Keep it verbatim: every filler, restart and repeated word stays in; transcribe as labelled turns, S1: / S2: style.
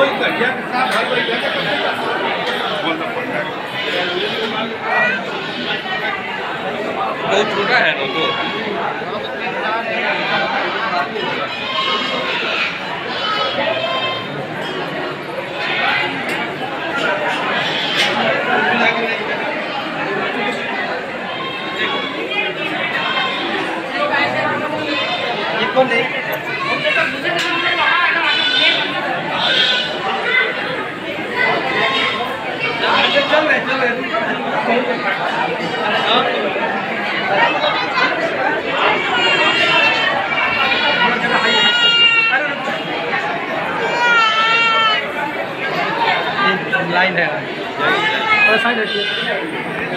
S1: बहुत छोटा है ना तो
S2: कौन है? चल रहे चल रहे लाइन है।